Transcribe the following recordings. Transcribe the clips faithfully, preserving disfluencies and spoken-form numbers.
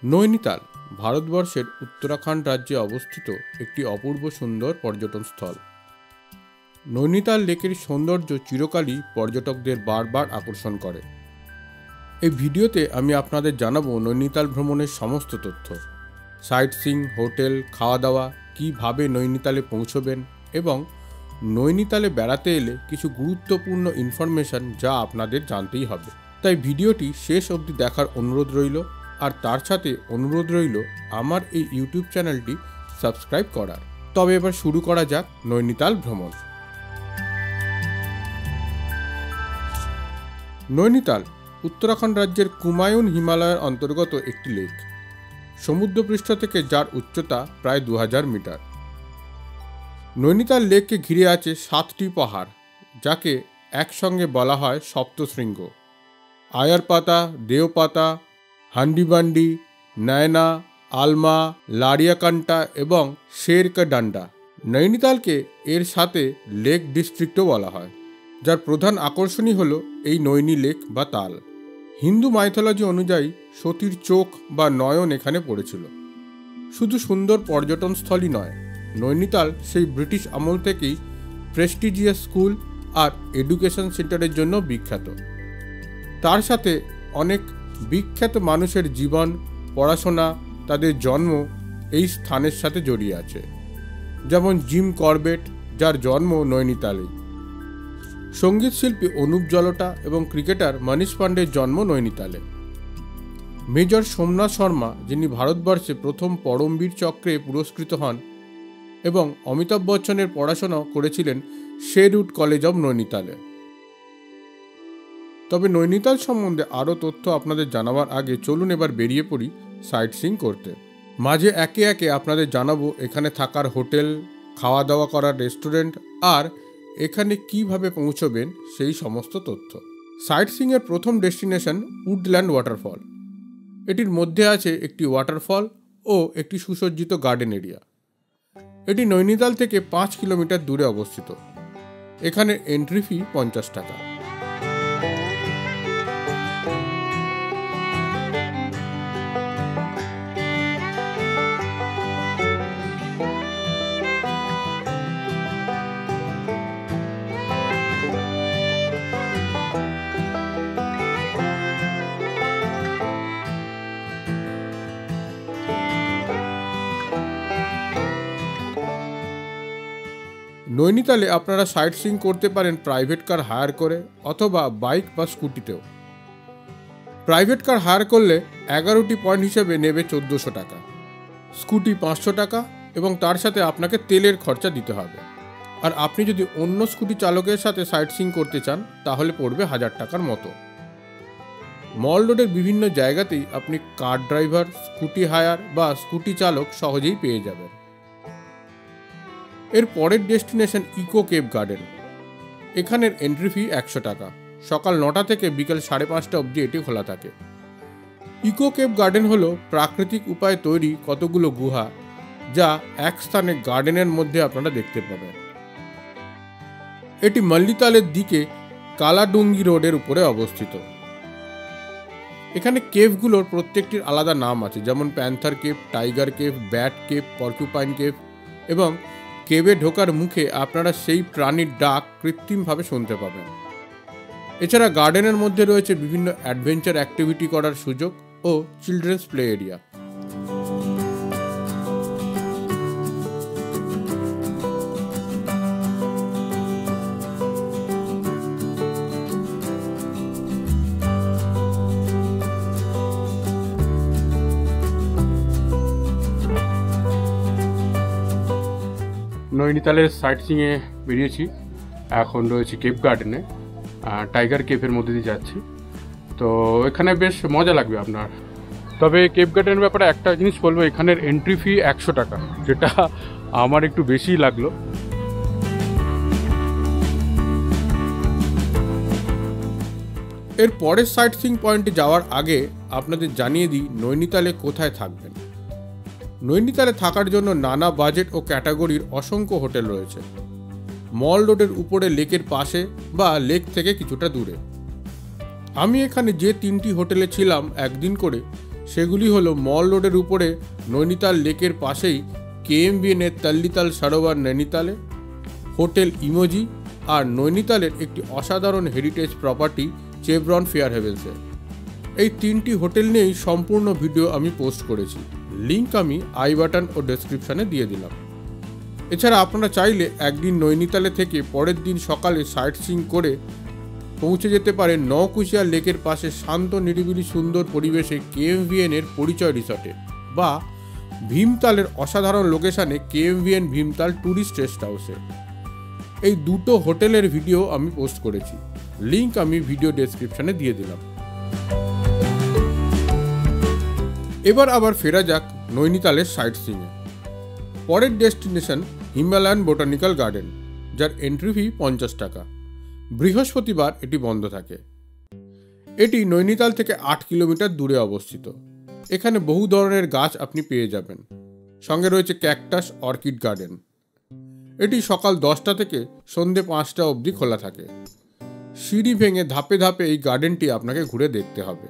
নৈনিতাল ভারতবর্ষের উত্তরাখণ্ড রাজ্যে অবস্থিত একটি অপূর্ব সুন্দর পর্যটন স্থল। নৈনিতাল লেকের সৌন্দর্য চিরকালই পর্যটকদের বারবার আকর্ষণ করে। এই ভিডিওতে আমি আপনাদের জানাবো নৈনিতাল ভ্রমণের সমস্ত তথ্য, সাইট সিইং, হোটেল, খাওয়া দাওয়া, কীভাবে নৈনিতালে পৌঁছবেন এবং নৈনিতালে বেড়াতে এলে কিছু গুরুত্বপূর্ণ ইনফরমেশন যা আপনাদের জানতেই হবে। তাই ভিডিওটি শেষ অবধি দেখার অনুরোধ রইল, আর তার সাথে অনুরোধ রইল আমার এই ইউটিউব চ্যানেলটি সাবস্ক্রাইব করার। তবে এবার শুরু করা যাক নৈনিতাল ভ্রমণ। নৈনিতাল উত্তরাখণ্ড রাজ্যের কুমায়ুন হিমালয়ের অন্তর্গত একটি লেক, সমুদ্রপৃষ্ঠ থেকে যার উচ্চতা প্রায় দু হাজার মিটার। নৈনিতাল লেককে ঘিরে আছে সাতটি পাহাড়, যাকে একসঙ্গে বলা হয় সপ্তশৃঙ্গ। আয়ারপাতা, দেওপাতা, হান্ডিবান্ডি, নয়না, আলমা, লারিয়াকান্টা এবং শেরকাডান্ডা। নৈনিতালকে এর সাথে লেক ডিস্ট্রিক্টও বলা হয়, যার প্রধান আকর্ষণই হল এই নৈনি লেক বা তাল। হিন্দু মাইথোলজি অনুযায়ী সতীর চোখ বা নয়ন এখানে পড়েছিল। শুধু সুন্দর পর্যটনস্থলই নয়, নৈনিতাল সেই ব্রিটিশ আমল থেকেই প্রেস্টিজিয়াস স্কুল আর এডুকেশন সেন্টারের জন্য বিখ্যাত। তার সাথে অনেক বিখ্যাত মানুষের জীবন, পড়াশোনা, তাদের জন্ম এই স্থানের সাথে জড়িয়ে আছে। যেমন জিম করবেট, যার জন্ম নৈনিতালেই। সঙ্গীত শিল্পী অনুপ জলোটা এবং ক্রিকেটার মনীষ পাণ্ডের জন্ম নৈনিতালে। মেজর সোমনাথ শর্মা, যিনি ভারতবর্ষে প্রথম পরমবীর চক্রে পুরস্কৃত হন, এবং অমিতাভ বচ্চনের পড়াশোনা করেছিলেন শেরউড কলেজ অব নৈনিতালে। তবে নৈনিতাল সম্বন্ধে আরও তথ্য আপনাদের জানাবার আগে চলুন এবার বেরিয়ে পড়ি সাইট সিইং করতে। মাঝে একে একে আপনাদের জানাবো এখানে থাকার হোটেল, খাওয়া দাওয়া করার রেস্টুরেন্ট আর এখানে কিভাবে পৌঁছবেন সেই সমস্ত তথ্য। সাইট সিইংয়ের প্রথম ডেস্টিনেশন উডল্যান্ড ওয়াটারফল। এটির মধ্যে আছে একটি ওয়াটারফল ও একটি সুসজ্জিত গার্ডেন এরিয়া। এটি নৈনিতাল থেকে পাঁচ কিলোমিটার দূরে অবস্থিত। এখানে এন্ট্রি ফি পঞ্চাশ টাকা। নৈনিতালে আপনারা সাইট সিইং করতে পারেন প্রাইভেট কার হায়ার করে অথবা বাইক বা স্কুটিতেও। প্রাইভেট কার হায়ার করলে এগারোটি পয়েন্ট হিসেবে নেবে চোদ্দোশো টাকা, স্কুটি পাঁচশো টাকা এবং তার সাথে আপনাকে তেলের খরচা দিতে হবে। আর আপনি যদি অন্য স্কুটি চালকের সাথে সাইট সিইং করতে চান তাহলে পড়বে হাজার টাকার মতো। মল রোডের বিভিন্ন জায়গাতেই আপনি কার ড্রাইভার, স্কুটি হায়ার বা স্কুটি চালক সহজেই পেয়ে যাবেন। এর পরের ডেস্টিনেশন ইকো কেভ গার্ডেন। এখানের এন্ট্রি ফি একশো টাকা। সকাল নটা থেকে বিকেল সাড়ে পাঁচটা অবধি এটি খোলা থাকে। ইকো কেভ গার্ডেন হলো প্রাকৃতিক উপায়ে তৈরি কতগুলো গুহা, যা এক স্থানে গার্ডেনের মধ্যে আপনারা দেখতে পাবেন। এটি মল্লিতালের দিকে কালাডুঙ্গি রোডের উপরে অবস্থিত। এখানে কেভগুলোর প্রত্যেকটির আলাদা নাম আছে, যেমন panther cave, tiger cave, bat cave, porcupine cave, এবং কেভে ঢোকার মুখে আপনারা সেই প্রাণীর ডাক কৃত্রিমভাবে শুনতে পাবেন। এছাড়া গার্ডেনের মধ্যে রয়েছে বিভিন্ন অ্যাডভেঞ্চার অ্যাক্টিভিটি করার সুযোগ ও চিলড্রেন্স প্লে এরিয়া। নৈনিতালের সাইট সিইংয়ে বেরিয়েছি, এখন রয়েছে কেভ গার্ডেনে। টাইগার কেভের মধ্যে দিয়ে যাচ্ছি, তো এখানে বেশ মজা লাগবে আপনার। তবে কেভ গার্ডেনের ব্যাপারে একটা জিনিস বলবো, এখানের এন্ট্রি ফি একশো টাকা, যেটা আমার একটু বেশিই লাগলো। এর পরের সাইট সিইং পয়েন্টে যাওয়ার আগে আপনাদের জানিয়ে দিই নৈনিতালে কোথায় থাকবেন। নৈনিতালে থাকার জন্য নানা বাজেট ও ক্যাটাগরির অসংখ্য হোটেল রয়েছে। মল রোডের উপরে লেকের পাশে বা লেক থেকে কিছুটা দূরে। আমি এখানে যে তিনটি হোটেলে ছিলাম একদিন করে, সেগুলি হলো মল রোডের উপরে নৈনিতাল লেকের পাশেই কেএমভিএনের তাল্লিতাল সরোবর নৈনিতালে, হোটেল ইমোজি আর নৈনিতালের একটি অসাধারণ হেরিটেজ প্রপার্টি চেভরন ফেয়ার হেভেন্সে। এই তিনটি হোটেল নিয়েই সম্পূর্ণ ভিডিও আমি পোস্ট করেছি, লিঙ্ক আমি আই বাটন ও ডেসক্রিপশানে দিয়ে দিলাম। এছাড়া আপনারা চাইলে একদিন নৈনিতালে থেকে পরের দিন সকালে সাইট সিইং করে পৌঁছে যেতে পারেন নকুচিয়া লেকের পাশে শান্ত নিরিবিলি সুন্দর পরিবেশে কেএমভিএনের পরিচয় রিসর্টে, বা ভীমতালের অসাধারণ লোকেশানে কেএমভিএন ভীমতাল ট্যুরিস্ট রেস্ট হাউসে। এই দুটো হোটেলের ভিডিও আমি পোস্ট করেছি, লিঙ্ক আমি ভিডিও ডেসক্রিপশানে দিয়ে দিলাম। এবার আবার ফেরা যাক নৈনিতালের সাইট সিইংয়ে। পরের ডেস্টিনেশন হিমালয়ান বোটানিক্যাল গার্ডেন, যার এন্ট্রি ফি পঞ্চাশ টাকা। বৃহস্পতিবার এটি বন্ধ থাকে। এটি নৈনিতাল থেকে আট কিলোমিটার দূরে অবস্থিত। এখানে বহু ধরনের গাছ আপনি পেয়ে যাবেন, সঙ্গে রয়েছে ক্যাকটাস, অর্কিড গার্ডেন। এটি সকাল দশটা থেকে সন্ধে পাঁচটা অবধি খোলা থাকে। সিঁড়ি ভেঙে ধাপে ধাপে এই গার্ডেনটি আপনাকে ঘুরে দেখতে হবে।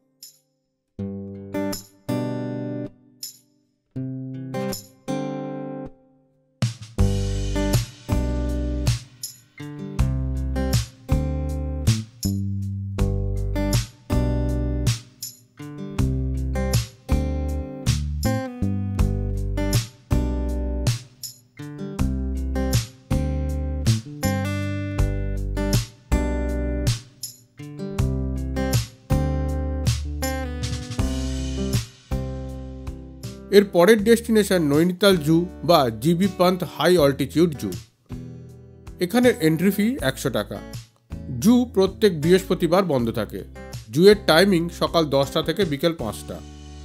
এর পরের ডেস্টিনেশন নৈনিতাল জু বা GB Pant high altitude zoo. এখানের এন্ট্রি ফি একশো টাকা। জু প্রত্যেক বৃহস্পতিবার বন্ধ থাকে। জুয়ের টাইমিং সকাল দশটা থেকে বিকেল পাঁচটা।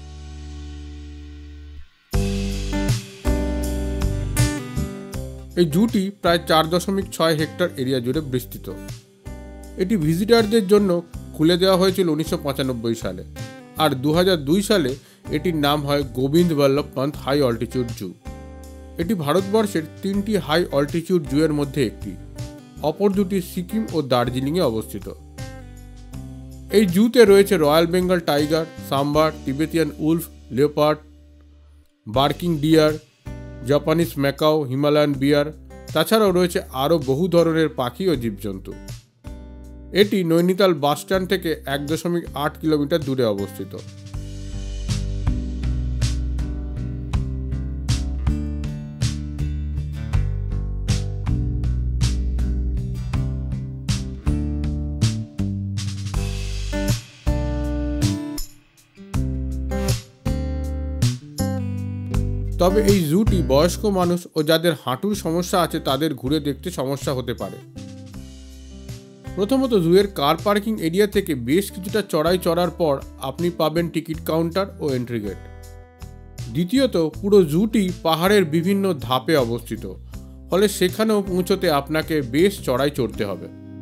এই জুটি প্রায় চার দশমিক ছয় হেক্টর এরিয়া জুড়ে বিস্তৃত। এটি ভিজিটারদের জন্য খুলে দেওয়া হয়েছিল উনিশশো পঁচানব্বই সালে, আর দু হাজার দুই সালে এটির নাম হয় Govind Ballabh Pant high altitude zoo. এটি ভারতবর্ষের তিনটি হাই অল্টিটিউড জুয়ের মধ্যে একটি, অপর দুটি সিকিম ও দার্জিলিংয়ে অবস্থিত। এই জুতে রয়েছে royal Bengal tiger, sambar, Tibetan wolf, leopard, barking deer, Japanese macaw, Himalayan bear, তাছাড়াও রয়েছে আরও বহু ধরনের পাখি ও জীবজন্তু। এটি নৈনিতাল বাসস্ট্যান্ড থেকে এক দশমিক আট কিলোমিটার দূরে অবস্থিত। তবে এই জুটি বয়স্ক মানুষ ও যাদের হাঁটুর সমস্যা আছে তাদের ঘুরে দেখতে সমস্যা হতে পারে। প্রথমত, জুয়ের কার পার্কিং এরিয়া থেকে বেশ কিছুটা চড়াই চড়ার পর আপনি পাবেন টিকিট কাউন্টার ও এন্ট্রি গেট। দ্বিতীয়ত, পুরো জুটি পাহাড়ের বিভিন্ন ধাপে অবস্থিত, ফলে সেখানেও পৌঁছতে আপনাকে বেশ চড়াই চড়তে হবে।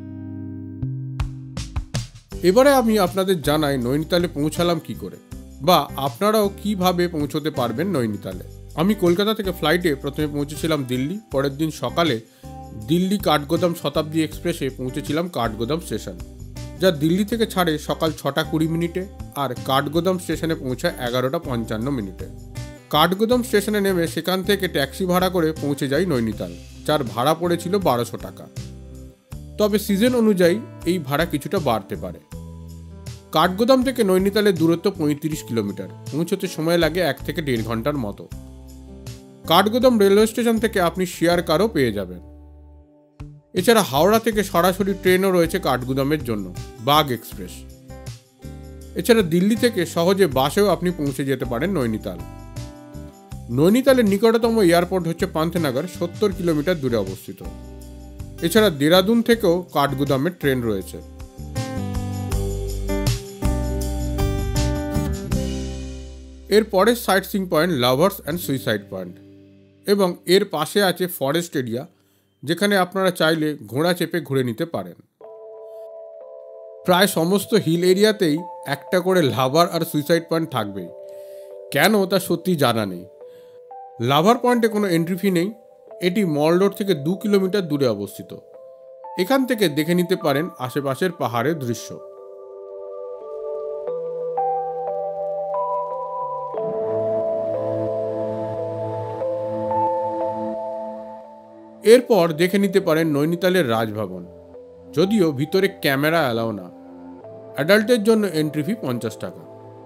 এবারে আমি আপনাদের জানাই নৈনিতালে পৌঁছালাম কি করে, বা আপনারাও কিভাবে পৌঁছতে পারবেন নৈনিতালে। আমি কলকাতা থেকে ফ্লাইটে প্রথমে পৌঁছেছিলাম দিল্লি। পরের দিন সকালে দিল্লি কাঠগোদাম শতাব্দী এক্সপ্রেসে পৌঁছেছিলাম কাঠগোদাম স্টেশন, যা দিল্লি থেকে ছাড়ে সকাল ছটা কুড়ি মিনিটে আর কাঠগোদাম স্টেশনে পৌঁছায় এগারোটা পঞ্চান্ন মিনিটে। কাঠগোদাম স্টেশনে নেমে সেখান থেকে ট্যাক্সি ভাড়া করে পৌঁছে যাই নৈনিতাল, যার ভাড়া পড়েছিল বারোশো টাকা। তবে সিজন অনুযায়ী এই ভাড়া কিছুটা বাড়তে পারে। কাঠগোদাম থেকে নৈনিতালের দূরত্ব পঁয়ত্রিশ কিলোমিটার, পৌঁছতে সময় লাগে এক থেকে দেড় ঘন্টার মতো। কাঠগোদাম রেলওয়ে স্টেশন থেকে আপনি শেয়ার কারও পেয়ে যাবেন। এছাড়া হাওড়া থেকে সরাসরি ট্রেনও রয়েছে কাঠগোদামের জন্য, বাগ এক্সপ্রেস। এছাড়া দিল্লি থেকে সহজে বাসেও আপনি পৌঁছে যেতে পারেন নৈনিতাল। নৈনিতালের নিকটতম এয়ারপোর্ট হচ্ছে পান্থনগর, সত্তর কিলোমিটার দূরে অবস্থিত। এছাড়া দেরাদুন থেকেও কাঠগোদামের ট্রেন রয়েছে। এর পরের sight seeing point lovers and suicide point, এবং এর পাশে আছে ফরেস্ট এরিয়া, যেখানে আপনারা চাইলে ঘোড়া চেপে ঘুরে নিতে পারেন। প্রায় সমস্ত হিল এরিয়াতেই একটা করে লাভার আর সুইসাইড পয়েন্ট থাকবেই, কেন তা সত্যি জানা নেই। লাভার পয়েন্টে কোনো এন্ট্রি ফি নেই। এটি মল রোড থেকে দু কিলোমিটার দূরে অবস্থিত। এখান থেকে দেখে নিতে পারেন আশেপাশের পাহাড়ের দৃশ্য। এরপর দেখে নিতে পারেন নৈনিতালের রাজভবন, যদিও ভিতরে ক্যামেরা অ্যালাও না। অ্যাডাল্টের জন্য এন্ট্রি ফি পঞ্চাশ টাকা।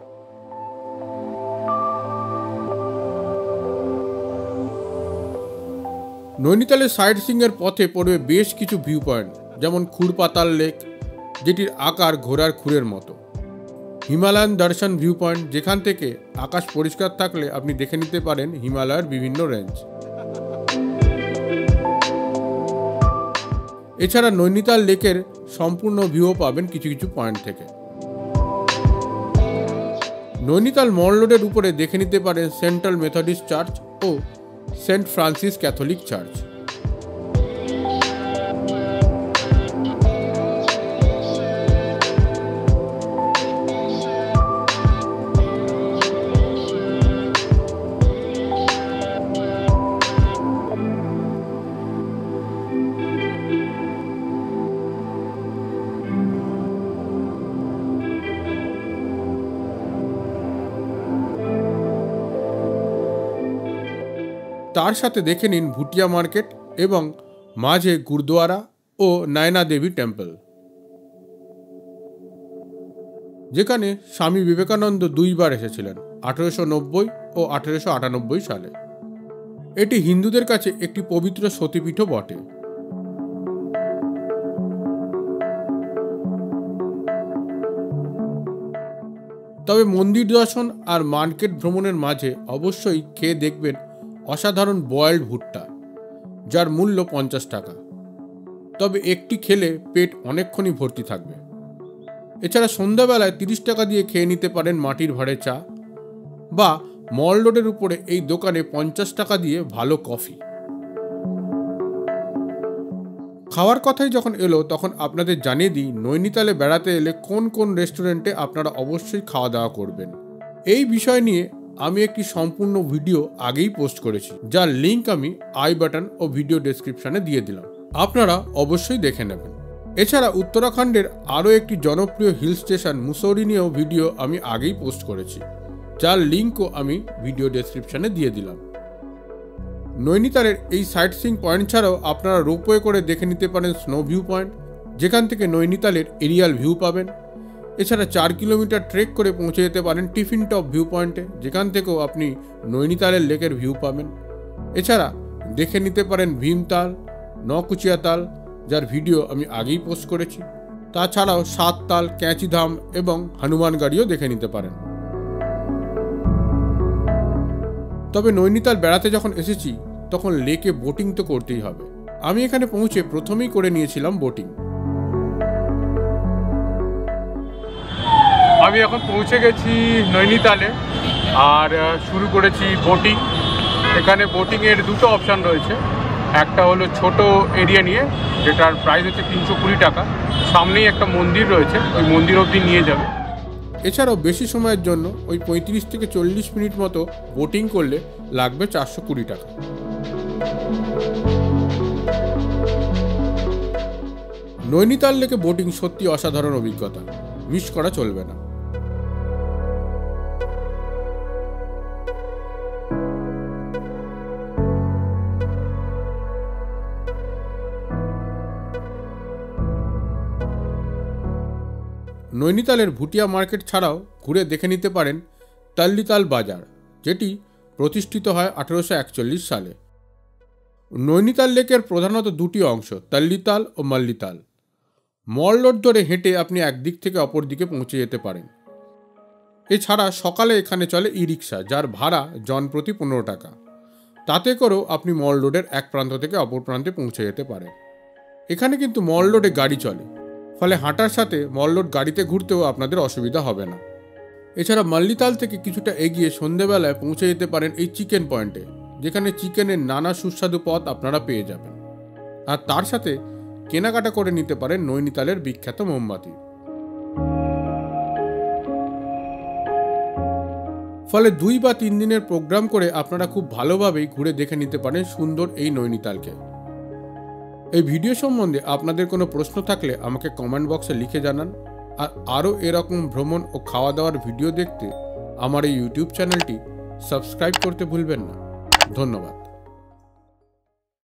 নৈনিতালের সাইট সিইংয়ের পথে পড়বে বেশ কিছু ভিউ পয়েন্ট, যেমন খুরপাতাল লেক, যেটির আকার ঘোড়ার খুরের মতো, হিমালয়ান দর্শন ভিউ পয়েন্ট, যেখান থেকে আকাশ পরিষ্কার থাকলে আপনি দেখে নিতে পারেন হিমালয়ের বিভিন্ন রেঞ্জ। এছাড়া নৈনিতাল লেকের সম্পূর্ণ ভিউও পাবেন কিছু কিছু পয়েন্ট থেকে। নৈনিতাল মল রোডের উপরে দেখে নিতে পারেন সেন্ট্রাল মেথডিস্ট চার্চ ও সেন্ট ফ্রান্সিস ক্যাথলিক চার্চ। তার সাথে দেখে নিন ভুটিয়া মার্কেট এবং মাঝে গুরুদুয়ারা ও নয়না দেবী টেম্পল, যেখানে স্বামী বিবেকানন্দ দুইবার এসেছিলেন, আঠেরোশো নব্বই ও আঠেরোশো আটানব্বই সালে। এটি হিন্দুদের কাছে একটি পবিত্র সতীপীঠও বটে। তবে মন্দির দর্শন আর মার্কেট ভ্রমণের মাঝে অবশ্যই খেয়ে দেখবেন অসাধারণ বয়েলড ভুট্টা, যার মূল্য পঞ্চাশ টাকা। তবে একটি খেলে পেট অনেকক্ষণই ভর্তি থাকবে। এছাড়া সন্ধ্যাবেলায় তিরিশ টাকা দিয়ে খেয়ে নিতে পারেন মাটির ভাঁড়ে চা, বা মল রোডের উপরে এই দোকানে পঞ্চাশ টাকা দিয়ে ভালো কফি। খাওয়ার কথাই যখন এলো তখন আপনাদের জানিয়ে দিই নৈনিতালে বেড়াতে এলে কোন কোন রেস্টুরেন্টে আপনারা অবশ্যই খাওয়া দাওয়া করবেন। এই বিষয় নিয়ে আমি একটি সম্পূর্ণ ভিডিও আগেই পোস্ট করেছি, যার লিঙ্ক আমি আই বাটন ও ভিডিও ডেসক্রিপশনে দিয়ে দিলাম, আপনারা অবশ্যই দেখে নেবেন। এছাড়া উত্তরাখণ্ডের আরও একটি জনপ্রিয় হিল স্টেশন মুসৌরি নিয়েও ভিডিও আমি আগেই পোস্ট করেছি, যার লিঙ্কও আমি ভিডিও ডেসক্রিপশনে দিয়ে দিলাম। নৈনিতালের এই সাইট সিইং পয়েন্ট ছাড়াও আপনারা রোপওয়ে করে দেখে নিতে পারেন স্নো ভিউ পয়েন্ট, যেখান থেকে নৈনিতালের এরিয়াল ভিউ পাবেন। এছাড়া চার কিলোমিটার ট্রেক করে পৌঁছে যেতে পারেন টিফিন টপ ভিউ পয়েন্টে, যেখান থেকেও আপনি নৈনিতালের লেকের ভিউ পাবেন। এছাড়া দেখে নিতে পারেন ভীমতাল, নকুচিয়া তাল, যার ভিডিও আমি আগেই পোস্ট করেছি। তাছাড়াও সাত তাল, ক্যাঁচিধাম এবং হনুমানগাড়িও দেখে নিতে পারেন। তবে নৈনিতাল বেড়াতে যখন এসেছি তখন লেকে বোটিং তো করতেই হবে। আমি এখানে পৌঁছে প্রথমেই করে নিয়েছিলাম বোটিং। আমি এখন পৌঁছে গেছি নৈনিতালে আর শুরু করেছি বোটিং। এখানে বোটিংয়ের দুটো অপশান রয়েছে, একটা হলো ছোট এরিয়া নিয়ে, যেটার প্রাইস হচ্ছে তিনশো কুড়ি টাকা। সামনেই একটা মন্দির রয়েছে, ওই মন্দির অবধি নিয়ে যাবে। এছাড়াও বেশি সময়ের জন্য ওই পঁয়ত্রিশ থেকে চল্লিশ মিনিট মতো বোটিং করলে লাগবে চারশো কুড়ি টাকা। নৈনিতাল লেকে বোটিং সত্যি অসাধারণ অভিজ্ঞতা, মিস করা চলবে না। নৈনিতালের ভুটিয়া মার্কেট ছাড়াও ঘুরে দেখে নিতে পারেন তাল্লিতাল বাজার, যেটি প্রতিষ্ঠিত হয় আঠেরোশো একচল্লিশ সালে। নৈনিতাল লেকের প্রধানত দুটি অংশ, তাল্লিতাল ও মাল্লিতাল। মল রোড ধরে হেঁটে আপনি একদিক থেকে অপর দিকে পৌঁছে যেতে পারেন। এছাড়া সকালে এখানে চলে ই রিক্সা, যার ভাড়া জনপ্রতি পনেরো টাকা। তাতে করেও আপনি মল রোডের এক প্রান্ত থেকে অপর প্রান্তে পৌঁছে যেতে পারেন। এখানে কিন্তু মল রোডে গাড়ি চলে, ফলে হাঁটার সাথে মল রোড গাড়িতে ঘুরতেও আপনাদের অসুবিধা হবে না। এছাড়া মাল্লিতাল থেকে কিছুটা এগিয়ে সন্ধেবেলায় পৌঁছে যেতে পারেন এই চিকেন পয়েন্টে, যেখানে চিকেনের নানা সুস্বাদু পদ আপনারা পেয়ে যাবেন। আর তার সাথে কেনাকাটা করে নিতে পারেন নৈনিতালের বিখ্যাত মোমবাতি। ফলে দুই বা তিন দিনের প্রোগ্রাম করে আপনারা খুব ভালোভাবেই ঘুরে দেখে নিতে পারেন সুন্দর এই নৈনিতালকে। এই ভিডিও সম্বন্ধে আপনাদের কোনো প্রশ্ন থাকলে আমাকে কমেন্ট বক্সে লিখে জানান। আর আরও এরকম ভ্রমণ ও খাওয়া দাওয়ার ভিডিও দেখতে আমার এই ইউটিউব চ্যানেলটি সাবস্ক্রাইব করতে ভুলবেন না। ধন্যবাদ।